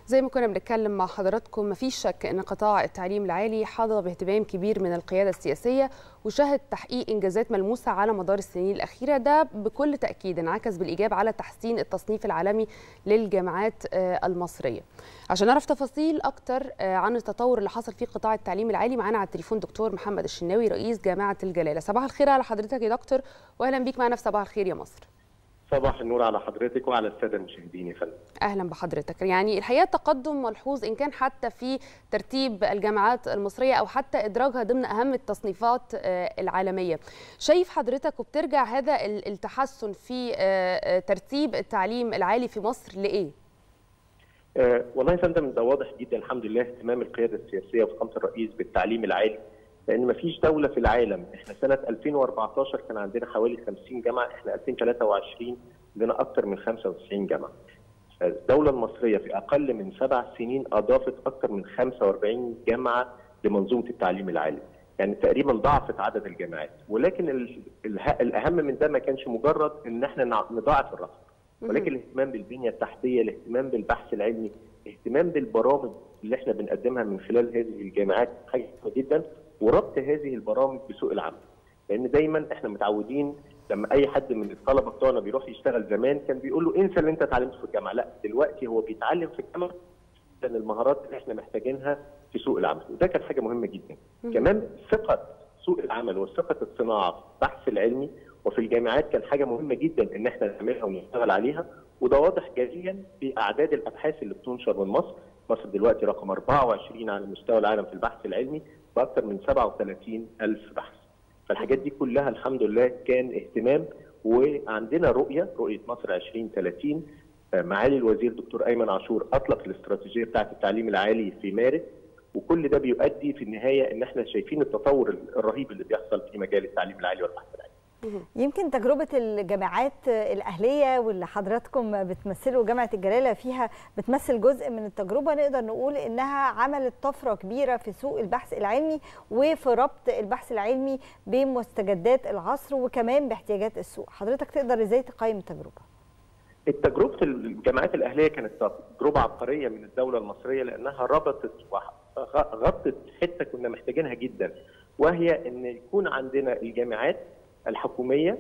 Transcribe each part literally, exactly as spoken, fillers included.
زي ما كنا بنتكلم مع حضراتكم، مفيش شك ان قطاع التعليم العالي حظى باهتمام كبير من القيادة السياسية وشهد تحقيق انجازات ملموسة على مدار السنين الأخيرة. ده بكل تأكيد انعكس بالإيجاب على تحسين التصنيف العالمي للجامعات المصرية. عشان نعرف تفاصيل أكتر عن التطور اللي حصل في قطاع التعليم العالي، معانا على التليفون دكتور محمد الشناوي رئيس جامعة الجلالة. صباح الخير على حضرتك يا دكتور، وأهلا بيك معنا في صباح الخير يا مصر. صباح النور على حضرتك وعلى الساده المشاهدين يا فندم. اهلا بحضرتك. يعني الحقيقه تقدم ملحوظ ان كان حتى في ترتيب الجامعات المصريه او حتى ادراجها ضمن اهم التصنيفات العالميه. شايف حضرتك وبترجع هذا التحسن في ترتيب التعليم العالي في مصر لايه؟ أه والله يا فندم ده واضح جدا الحمد لله اهتمام القياده السياسيه وفخامه الرئيس بالتعليم العالي، لان ما فيش دوله في العالم. احنا سنه ألفين وأربعتاشر كان عندنا حوالي خمسين جامعه، احنا ألفين وثلاثة وعشرين عندنا اكثر من خمسة وتسعين جامعه. الدوله المصريه في اقل من سبع سنين اضافت اكثر من خمسة وأربعين جامعه لمنظومه التعليم العالي، يعني تقريبا ضاعفت عدد الجامعات. ولكن الاهم من ده ما كانش مجرد ان احنا نضاعف الرقم، ولكن الاهتمام بالبنيه التحتيه، الاهتمام بالبحث العلمي، الاهتمام بالبرامج اللي احنا بنقدمها من خلال هذه الجامعات حاجه مهمه جدا، وربط هذه البرامج بسوق العمل. لان دايما احنا متعودين لما اي حد من الطلبه بتوعنا بيروح يشتغل، زمان كان بيقول له انسى اللي انت اتعلمته في الجامعه، لا دلوقتي هو بيتعلم في الجامعه لان المهارات اللي احنا محتاجينها في سوق العمل، وده كانت حاجه مهمه جدا. كمان ثقه سوق العمل وثقه الصناعه في البحث العلمي وفي الجامعات كان حاجه مهمه جدا ان احنا نعملها ونشتغل عليها، وده واضح جليا في اعداد الابحاث اللي بتنشر من مصر. مصر دلوقتي رقم أربعة وعشرين على مستوى العالم في البحث العلمي باكثر من سبعة وثلاثين ألف بحث. فالحاجات دي كلها الحمد لله كان اهتمام، وعندنا رؤيه رؤيه مصر ألفين وثلاثين. معالي الوزير دكتور ايمن عاشور اطلق الاستراتيجيه بتاعه التعليم العالي في مارس، وكل ده بيؤدي في النهايه ان احنا شايفين التطور الرهيب اللي بيحصل في مجال التعليم العالي والبحث العلمي. يمكن تجربة الجامعات الأهلية واللي حضراتكم بتمثلوا جامعة الجلالة فيها بتمثل جزء من التجربة، نقدر نقول إنها عملت طفرة كبيرة في سوق البحث العلمي وفي ربط البحث العلمي بمستجدات العصر وكمان باحتياجات السوق. حضرتك تقدر إزاي تقيم التجربة؟ التجربة الجامعات الأهلية كانت تجربة عبقرية من الدولة المصرية، لأنها ربطت وغطت حتة كنا محتاجينها جدا، وهي إن يكون عندنا الجامعات الحكوميه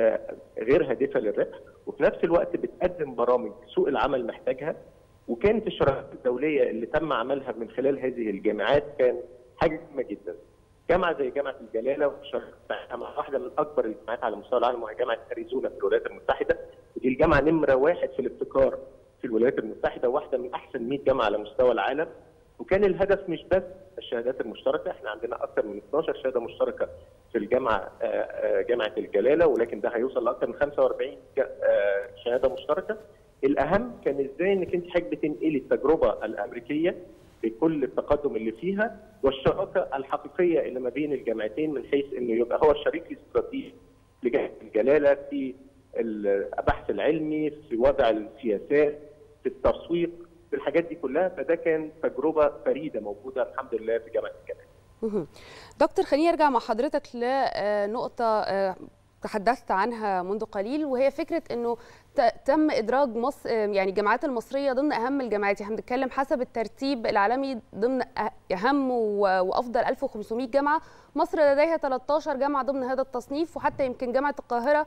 غير هادفه للربح، وفي نفس الوقت بتقدم برامج سوق العمل محتاجها. وكانت الشراكات الدوليه اللي تم عملها من خلال هذه الجامعات كان حاجه مهمه جدا. جامعه زي جامعه الجلاله وشراكتها مع واحده من اكبر الجامعات على مستوى العالم وهي جامعه اريزونا في الولايات المتحده، ودي الجامعه نمره واحد في الابتكار في الولايات المتحده، واحده من احسن مئة جامعه على مستوى العالم. وكان الهدف مش بس الشهادات المشتركه، احنا عندنا اكثر من اثناشر شهاده مشتركه في الجامعه جامعه الجلاله، ولكن ده هيوصل لاكثر من خمسة وأربعين شهاده مشتركه. الاهم كان ازاي انك انت حضرتك بتنقلي التجربه الامريكيه بكل التقدم اللي فيها والشراكه الحقيقيه اللي ما بين الجامعتين، من حيث انه يبقى هو الشريك الاستراتيجي لجامعه الجلاله في البحث العلمي، في وضع السياسات، في التسويق، في الحاجات دي كلها. فده كان تجربه فريده موجوده الحمد لله في جامعه الجلاله. دكتور، خليني ارجع مع حضرتك لنقطه تحدثت عنها منذ قليل، وهي فكره انه تم ادراج مصر يعني الجامعات المصريه ضمن اهم الجامعات. احنا بنتكلم حسب الترتيب العالمي ضمن اهم وافضل ألف وخمسمئة جامعه، مصر لديها ثلاثة عشر جامعه ضمن هذا التصنيف، وحتى يمكن جامعه القاهره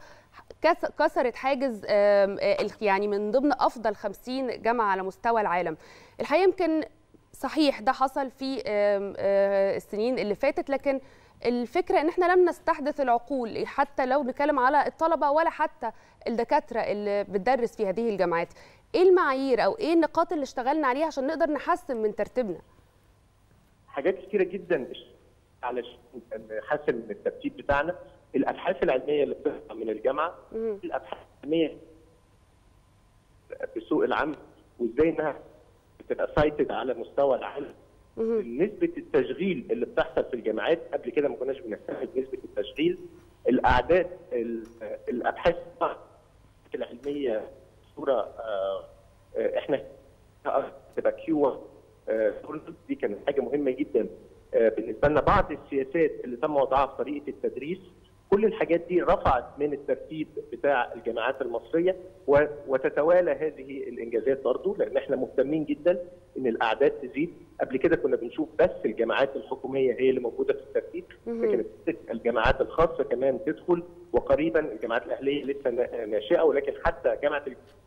كسرت حاجز يعني من ضمن افضل خمسين جامعه على مستوى العالم. الحقيقه يمكن صحيح ده حصل في السنين اللي فاتت، لكن الفكرة ان احنا لم نستحدث العقول، حتى لو نتكلم على الطلبة ولا حتى الدكاترة اللي بتدرس في هذه الجامعات. ايه المعايير او ايه النقاط اللي اشتغلنا عليها عشان نقدر نحسن من ترتيبنا؟ حاجات كتيرة جدا علشان نحسن من الترتيب بتاعنا. الابحاث العلمية اللي بتطلع من الجامعة، الابحاث العلمية بسوق العمل، وازاي انها بتبقى سايتد على مستوى العالم. نسبة التشغيل اللي بتحصل في الجامعات، قبل كده ما كناش بنستخدم نسبة التشغيل. الأعداد الأبحاث العلمية صورة احنا تبقى كيو دي كانت حاجة مهمة جدا بالنسبة لنا. بعض السياسات اللي تم وضعها في طريقة التدريس كل الحاجات دي رفعت من الترتيب بتاع الجامعات المصريه، وتتوالى هذه الانجازات برضه، لان احنا مهتمين جدا ان الاعداد تزيد. قبل كده كنا بنشوف بس الجامعات الحكوميه هي اللي موجوده في الترتيب، لكن الجامعات الخاصه كمان تدخل، وقريبا الجامعات الاهليه لسه ناشئه، ولكن حتى جامعه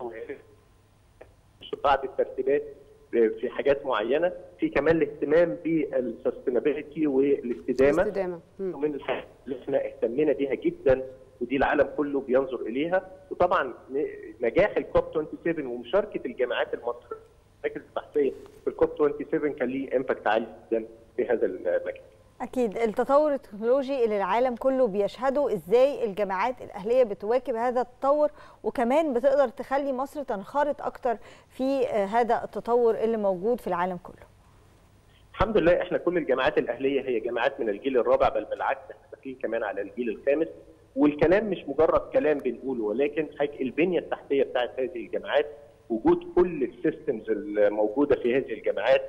بعض الترتيبات في حاجات معينه، في كمان الاهتمام بالسستينابيلتي والاستدامه استدامه من الحاجات اللي احنا اهتمينا بيها جدا، ودي العالم كله بينظر اليها. وطبعا نجاح الكوب سبعة وعشرين ومشاركه الجامعات المصريه المراكز البحثيه في الكوب سبعة وعشرين كان ليه امباكت عالي جدا في هذا المجال. أكيد التطور التكنولوجي اللي العالم كله بيشهده، إزاي الجامعات الأهلية بتواكب هذا التطور وكمان بتقدر تخلي مصر تنخرط أكتر في هذا التطور اللي موجود في العالم كله؟ الحمد لله احنا كل الجامعات الأهلية هي جامعات من الجيل الرابع، بل بالعكس احنا داخلين كمان على الجيل الخامس، والكلام مش مجرد كلام بنقوله، ولكن البنية التحتية بتاعت هذه الجامعات، وجود كل السيستمز الموجودة في هذه الجامعات،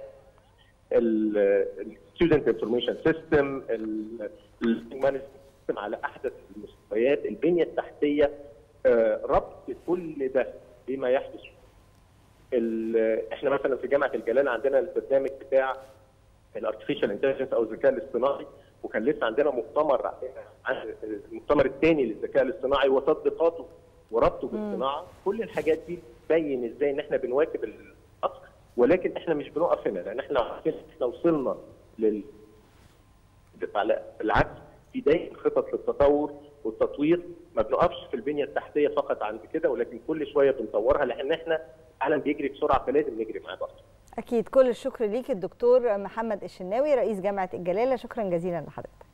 الستودنت انفورميشن سيستم، المانجمنت سيستم على احدث المستويات، البنيه التحتيه، ربط كل ده بما يحدث. احنا مثلا في جامعه الجلاله عندنا البرنامج بتاع الارتفيشال انتليجنس او الذكاء الاصطناعي، وكان لسه عندنا مؤتمر المؤتمر الثاني للذكاء الاصطناعي وتطبيقاته وربطه بالصناعه. كل الحاجات دي تبين ازاي ان احنا بنواكب العصر، ولكن احنا مش بنقف هنا، لان احنا احنا وصلنا لل بالعكس في دايما خطط للتطور والتطوير، ما بنقفش في البنيه التحتيه فقط عند كده، ولكن كل شويه بنطورها، لان احنا العالم بيجري بسرعه فلازم نجري معاه برضه. اكيد. كل الشكر ليك الدكتور محمد الشناوي رئيس جامعه الجلاله، شكرا جزيلا لحضرتك.